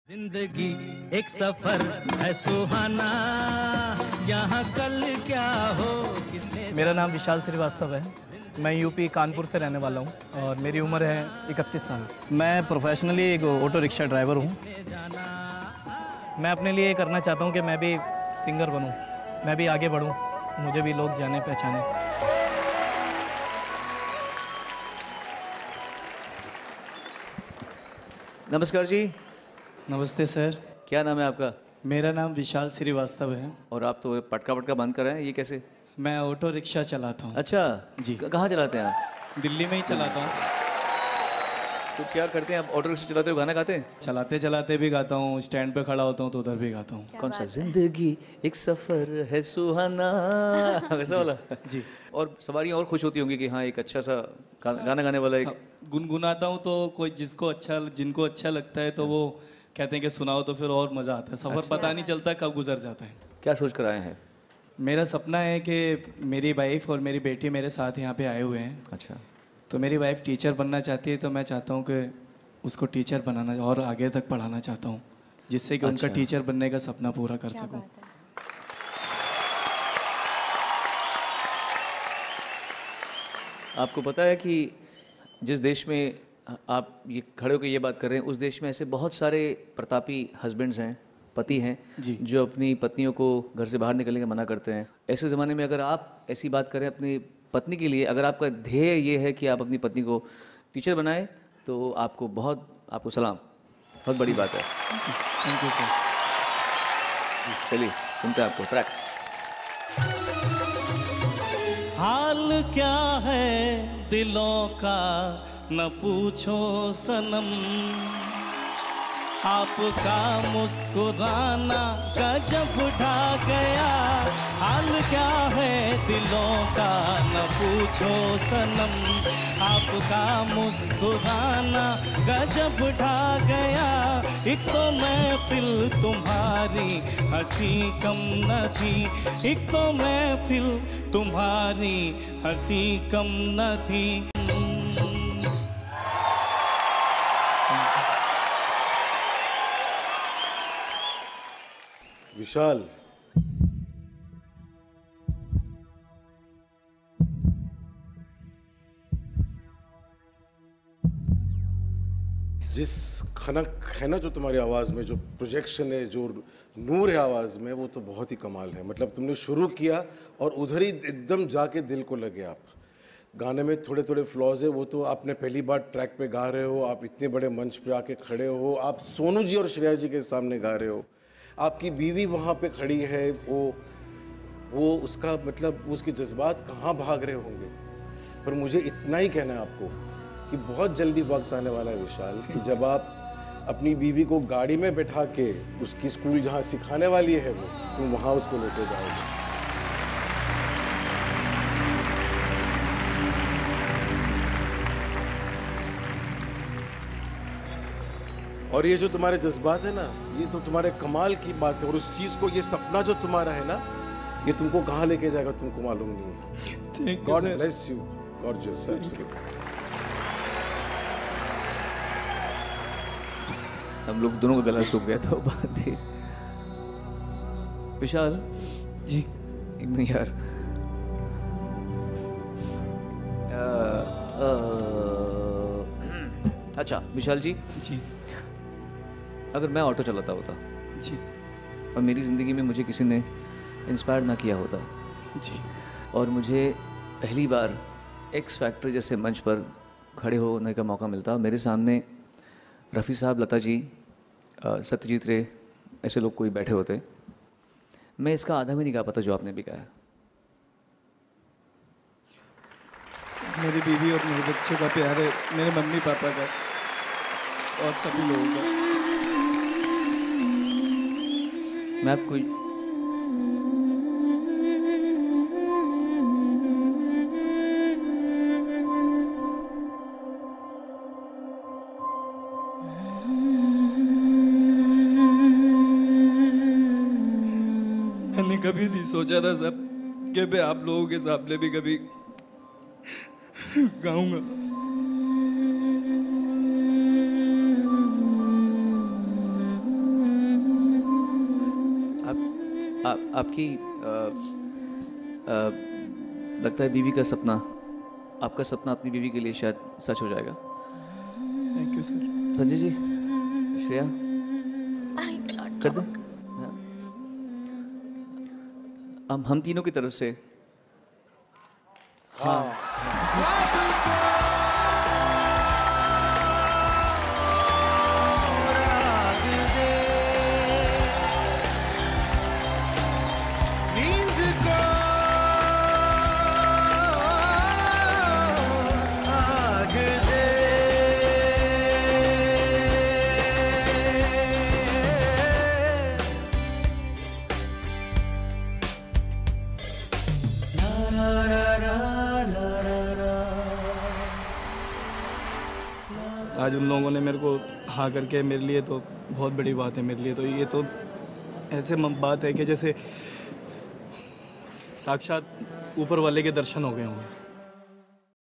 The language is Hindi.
जिंदगी एक सफर है सुहाना, यहाँ कल क्या हो किसने। मेरा नाम विशाल श्रीवास्तव है। मैं यूपी कानपुर से रहने वाला हूँ और मेरी उम्र है 31 साल। मैं प्रोफेशनली एक ऑटो रिक्शा ड्राइवर हूँ। मैं अपने लिए करना चाहता हूँ कि मैं भी सिंगर बनूँ, मैं भी आगे बढ़ूँ, मुझे भी लोग जाने पहचाने। नमस्कार जी। नमस्ते सर। क्या नाम है आपका? मेरा नाम विशाल श्रीवास्तव है। और आप तो पटका पटका बंद कर रहे हैं, ये कैसे? मैं ऑटो रिक्शा चलाता हूँ। अच्छा जी। कहाँ चलाते हैं आप? दिल्ली में ही चलाता हूँ। तो क्या करते हैं आप? ऑटो रिक्शा चलाते हो, गाना गाते हैं? चलाते चलाते भी गाता हूँ, स्टैंड पे खड़ा होता हूँ तो उधर भी गाता हूँ। कौन सा? जिंदगी एक सफर है सुहाना, वैसा वाला? जी। और सवारियाँ और खुश होती होंगी कि हाँ एक अच्छा सा गाना गाने वाला एक। गुनगुनाता हूँ तो कोई जिनको अच्छा लगता है तो वो कहते हैं कि सुनाओ, तो फिर और मज़ा आता है। सफ़र अच्छा। पता नहीं चलता कब गुजर जाता है। क्या सोच कर आए हैं? मेरा सपना है कि मेरी वाइफ और मेरी बेटी मेरे साथ यहाँ पे आए हुए हैं। अच्छा। तो मेरी वाइफ टीचर बनना चाहती है, तो मैं चाहता हूँ कि उसको टीचर बनाना और आगे तक पढ़ाना चाहता हूँ, जिससे कि उनका अच्छा। टीचर बनने का सपना पूरा कर सकूँ। आपको पता है कि जिस देश में आप ये खड़े होकर ये बात कर रहे हैं, उस देश में ऐसे बहुत सारे प्रतापी हस्बैंड्स हैं, पति हैं, जी। जो अपनी पत्नियों को घर से बाहर निकलने का मना करते हैं। ऐसे ज़माने में अगर आप ऐसी बात करें अपनी पत्नी के लिए, अगर आपका ध्येय ये है कि आप अपनी पत्नी को टीचर बनाएं, तो आपको सलाम, बहुत बड़ी बात है। Thank you sir. चलिए सुनते हैं आपको ट्रैक। हाल क्या है दिलों का न पूछो सनम, आपका मुस्कुराना गजब ढा गया। हाल क्या है दिलों का न पूछो सनम, आपका मुस्कुराना गजब ढा गया। एक तो महफिल तुम्हारी हंसी कम न थी, एक तो महफिल तुम्हारी हंसी कम न थी। विशाल, जिस खनक है ना जो तुम्हारी आवाज़ में, जो प्रोजेक्शन है, जो नूर है आवाज़ में, वो तो बहुत ही कमाल है। मतलब तुमने शुरू किया और उधर ही एकदम जाके दिल को लगे आप। गाने में थोड़े थोड़े फ्लॉज है, वो तो आपने पहली बार ट्रैक पे गा रहे हो, आप इतने बड़े मंच पे आके खड़े हो, आप सोनू जी और श्रेया जी के सामने गा रहे हो, आपकी बीवी वहाँ पे खड़ी है, वो उसका मतलब उसके जज्बात कहाँ भाग रहे होंगे। पर मुझे इतना ही कहना है आपको कि बहुत जल्दी वक्त आने वाला है विशाल, कि जब आप अपनी बीवी को गाड़ी में बैठा के उसकी स्कूल जहाँ सिखाने वाली है वो, तुम वहाँ उसको लेके जाओगे। और ये जो तुम्हारे जज्बात है ना, ये तो तुम्हारे कमाल की बात है। और उस चीज़ को, ये सपना जो तुम्हारा है ना, ये तुमको कहाँ लेके जाएगा तुमको मालूम नहीं है। God bless you, gorgeous. हम लोग दोनों का गला सूख गया तो बात थी। विशाल जी। एक मिनट यार। अच्छा विशाल जी, अगर मैं ऑटो चलाता होता जी और मेरी ज़िंदगी में मुझे किसी ने इंस्पायर ना किया होता जी, और मुझे पहली बार एक्स फैक्टर जैसे मंच पर खड़े होने का मौका मिलता, मेरे सामने रफ़ी साहब, लता जी, सत्यजीत रे, ऐसे लोग कोई बैठे होते, मैं इसका आधा भी नहीं गा पाता जो आपने भी गाया। मेरी बीवी और मेरे बच्चों का प्यार है, मेरे मम्मी पापा का और सभी लोगों का। मैं आपको मैंने कभी नहीं सोचा था सब कि मैं आप लोगों के सामने भी कभी गाऊंगा। आपकी लगता है बीवी का सपना, आपका सपना अपनी बीवी के लिए शायद सच हो जाएगा। Thank you sir. Sanjay ji, Shreya कर दें? हाँ। हम तीनों की तरफ से आज उन लोगों ने मेरे को हाँ करके, मेरे लिए तो बहुत बड़ी बात है मेरे लिए। तो ये तो ऐसे बात है कि जैसे साक्षात ऊपर वाले के दर्शन हो गए हों।